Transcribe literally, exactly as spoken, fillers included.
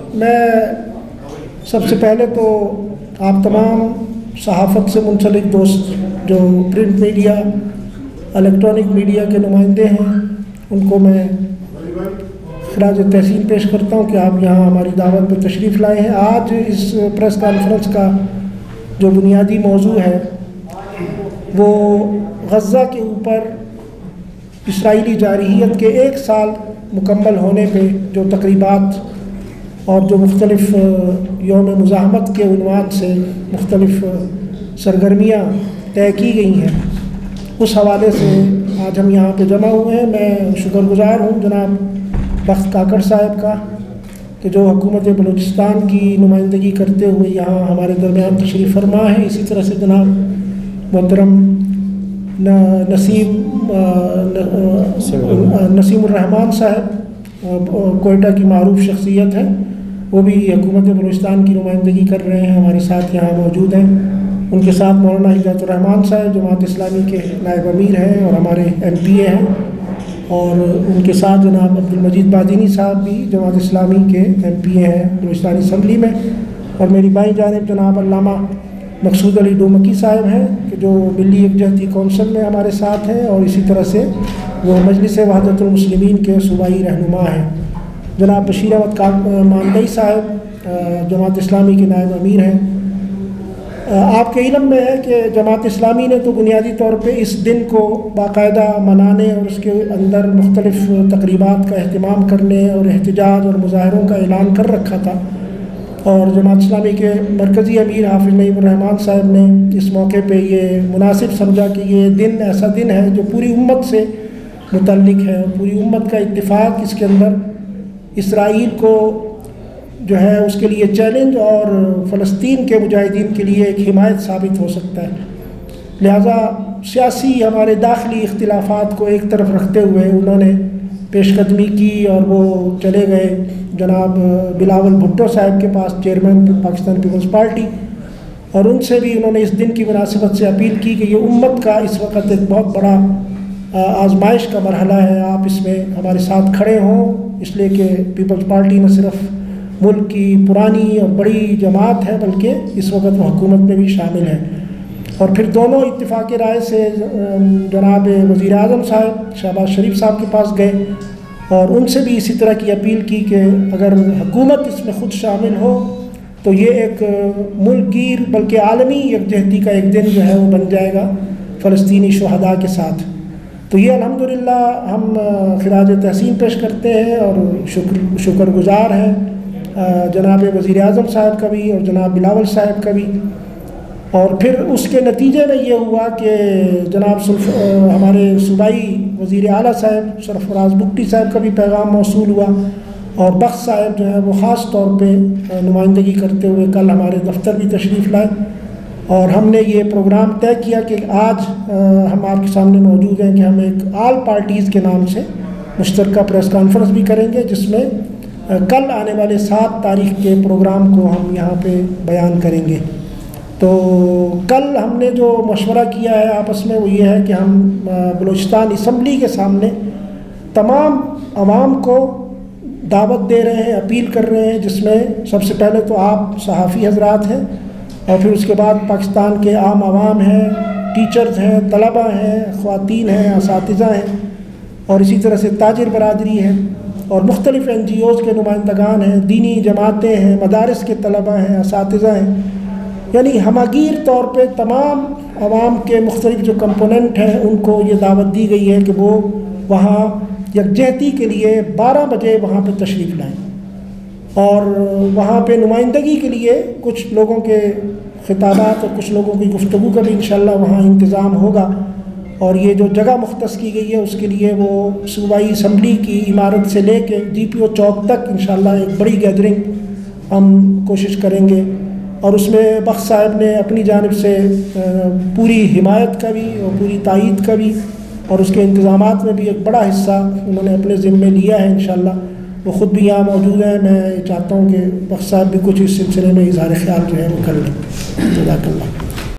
میں سب سے پہلے تو آپ تمام صحافت سے منسلک دوست جو پرنٹ میڈیا الیکٹرانک میڈیا کے نمائندے ہیں ان کو میں خراج تحسین پیش کرتا ہوں کہ آپ یہاں ہماری دعوت پہ تشریف لائے ہیں۔ آج اس پریس کانفرنس کا جو بنیادی موضوع ہے وہ غزہ کے اوپر اسرائیلی جارحیت کے ایک سال مکمل ہونے پہ جو تقریبات اور جو مختلف یوم مزاحمت کے عنوان سے مختلف سرگرمیاں طے کی گئی ہیں اس حوالے سے آج ہم یہاں پہ جمع ہوئے ہیں۔ میں شکر گزار ہوں جناب بخت کاکڑ صاحب کا کہ جو حکومت بلوچستان کی نمائندگی کرتے ہوئے یہاں ہمارے درمیان تشریف فرما ہے۔ اسی طرح سے جناب محترم نسیم نسیم الرحمان صاحب کوئٹہ کی معروف شخصیت ہے، وہ بھی حکومت بلوچستان کی نمائندگی کر رہے ہیں، ہمارے ساتھ یہاں موجود ہیں۔ ان کے ساتھ مولانا ہدایت الرحمان صاحب جماعت اسلامی کے نائب امیر ہیں اور ہمارے ایم پی اے ہیں، اور ان کے ساتھ جناب عبدالمجید بادینی صاحب بھی جماعت اسلامی کے ایم پی اے ہیں بلوچستان اسمبلی میں، اور میری بائیں جانب جناب علامہ مقصود علی ڈومکی صاحب ہیں کہ جو ملی یکجہتی کونسل میں ہمارے ساتھ ہیں، اور اسی طرح سے وہ مجلس وحدت المسلمین کے صوبائی رہنما ہیں۔ جناب بشیر احمد ماندئی صاحب جماعت اسلامی کے نائب امیر ہیں۔ آپ کے علم میں ہے کہ جماعت اسلامی نے تو بنیادی طور پہ اس دن کو باقاعدہ منانے اور اس کے اندر مختلف تقریبات کا اہتمام کرنے اور احتجاج اور مظاہروں کا اعلان کر رکھا تھا، اور جماعت اسلامی کے مرکزی امیر حافظ نعیم الرحمان صاحب نے اس موقع پہ یہ مناسب سمجھا کہ یہ دن ایسا دن ہے جو پوری امت سے متعلق ہے، اور پوری امت کا اتفاق اس کے اندر اسرائیل کو جو ہے اس کے لیے چیلنج اور فلسطین کے مجاہدین کے لیے ایک حمایت ثابت ہو سکتا ہے۔ لہٰذا سیاسی ہمارے داخلی اختلافات کو ایک طرف رکھتے ہوئے انہوں نے پیش قدمی کی، اور وہ چلے گئے جناب بلاول بھٹو صاحب کے پاس، چیئرمین پاکستان پیپلز پارٹی، اور ان سے بھی انہوں نے اس دن کی مناسبت سے اپیل کی کہ یہ امت کا اس وقت ایک بہت بڑا آزمائش کا مرحلہ ہے، آپ اس میں ہمارے ساتھ کھڑے ہوں، اس لیے کہ پیپلز پارٹی نہ صرف ملک کی پرانی اور بڑی جماعت ہے بلکہ اس وقت وہ حکومت میں بھی شامل ہے۔ اور پھر دونوں اتفاق رائے سے جناب وزیر اعظم صاحب شہباز شریف صاحب کے پاس گئے، اور ان سے بھی اسی طرح کی اپیل کی کہ اگر حکومت اس میں خود شامل ہو تو یہ ایک ملک گیر بلکہ عالمی یکجہتی کا ایک دن جو ہے وہ بن جائے گا فلسطینی شہداء کے ساتھ۔ تو یہ الحمدللہ ہم خراج تحسین پیش کرتے ہیں اور شکر شکر گزار ہیں جناب وزیر اعظم صاحب کا بھی اور جناب بلاول صاحب کا بھی۔ اور پھر اس کے نتیجے میں یہ ہوا کہ جناب سلف ہمارے صوبائی وزیر اعلیٰ صاحب سرفراز بگٹی صاحب کا بھی پیغام موصول ہوا، اور بخت صاحب جو ہے وہ خاص طور پہ نمائندگی کرتے ہوئے کل ہمارے دفتر بھی تشریف لائے، اور ہم نے یہ پروگرام طے کیا کہ آج ہم آپ کے سامنے موجود ہیں کہ ہم ایک آل پارٹیز کے نام سے مشترکہ پریس کانفرنس بھی کریں گے، جس میں کل آنے والے سات تاریخ کے پروگرام کو ہم یہاں پہ بیان کریں گے۔ تو کل ہم نے جو مشورہ کیا ہے آپس میں وہ یہ ہے کہ ہم بلوچستان اسمبلی کے سامنے تمام عوام کو دعوت دے رہے ہیں، اپیل کر رہے ہیں، جس میں سب سے پہلے تو آپ صحافی حضرات ہیں، اور پھر اس کے بعد پاکستان کے عام عوام ہیں، ٹیچرز ہیں، طلبہ ہیں، خواتین ہیں، اساتذہ ہیں، اور اسی طرح سے تاجر برادری ہے، اور مختلف این جی اوز کے نمائندگان ہیں، دینی جماعتیں ہیں، مدارس کے طلبہ ہیں، اساتذہ ہیں، یعنی ہماگیر طور پہ تمام عوام کے مختلف جو کمپوننٹ ہیں ان کو یہ دعوت دی گئی ہے کہ وہ وہاں یکجہتی کے لیے بارہ بجے وہاں پہ تشریف لائیں، اور وہاں پہ نمائندگی کے لیے کچھ لوگوں کے خطابات اور کچھ لوگوں کی گفتگو کا بھی انشاءاللہ وہاں انتظام ہوگا، اور یہ جو جگہ مختص کی گئی ہے اس کے لیے وہ صوبائی اسمبلی کی عمارت سے لے کے ڈی پی او چوک تک انشاءاللہ ایک بڑی گیدرنگ ہم کوشش کریں گے، اور اس میں بخت صاحب نے اپنی جانب سے پوری حمایت کا بھی اور پوری تائید کا بھی اور اس کے انتظامات میں بھی ایک بڑا حصہ انہوں نے اپنے ذمے لیا ہے انشاءاللہ۔ وہ خود بھی یہاں موجود ہیں، میں چاہتا ہوں کہ بخت صاحب بھی کچھ اس سلسلے میں اظہار خیال جو ہے وہ کر لیں۔ جزاک اللہ۔